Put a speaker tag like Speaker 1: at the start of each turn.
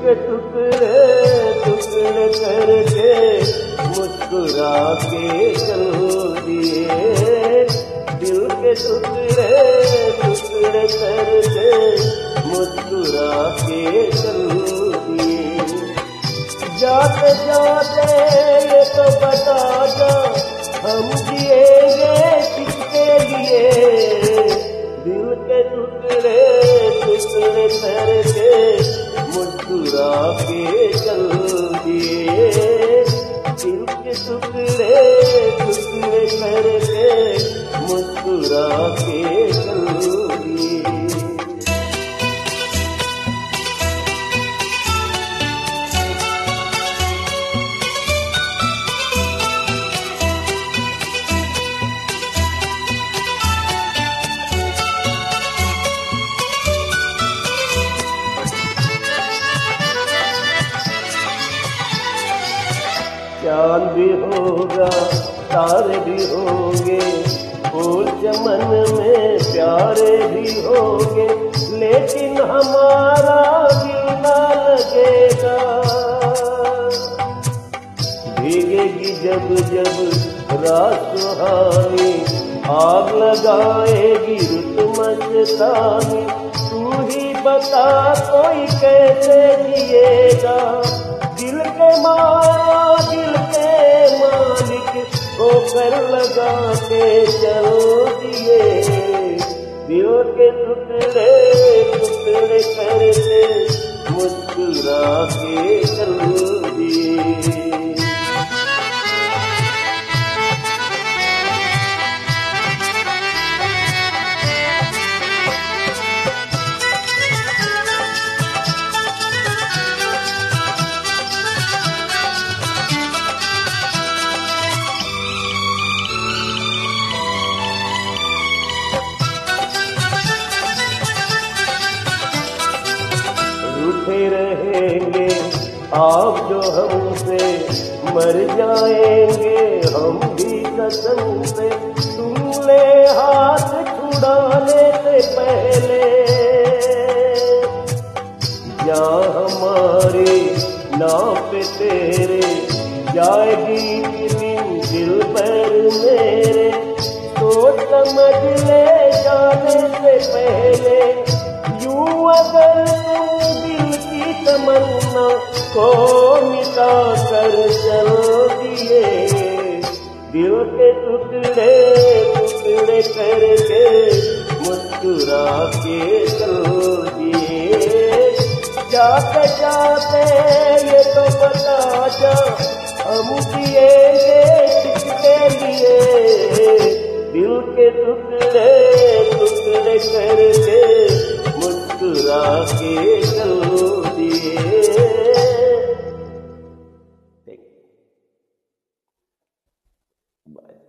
Speaker 1: के टुकड़े टुकड़े करके मुस्कुरा के चल दिए। दिल के टुकड़े टुकड़े करके मुस्कुरा के चल दिए। जाते जाते ये तो बता जा हम जिएंगे किसके लिए। दिल के टुकड़े टुकड़े करके मुस्कुरा के चल दिए। दिल के टुकड़े टुकड़े करके मुस्कुरा के चल दिए। चांद भी होगा तारे भी होंगे फूल चमन में प्यारे भी होंगे, लेकिन हमारा दिल ना लगेगा। भीगेगी जब जब रात सुहानी, आग लगाएगी रुत मस्तानी। तू ही बता कोई कैसे जिएगा। दिल के मारा दिल के मालिक होकर लगा के चल दिए। दिल के टुकड़े टुकड़े करके मुस्कुरा के चल दिए। रूठे रहेंगे आप जो हमसे, मर जाएंगे हम भी कसम से। तुम ले हाथ छुड़ाने से पहले, या हमारी नाव पे तेरे जाएगी दिल पर मेरे। सोच समझ ले जाने से पहले, यूं अगर दिल की तमन्ना को मिटा कर चल दिए। दिल के टुकड़े टुकड़े करके मुस्कुरा के चल दिए। जाते जाते ये तो बता जा हम जिएंगे किसके लिए। दिल के टुकड़े टुकड़े करके मुस्कुरा के चल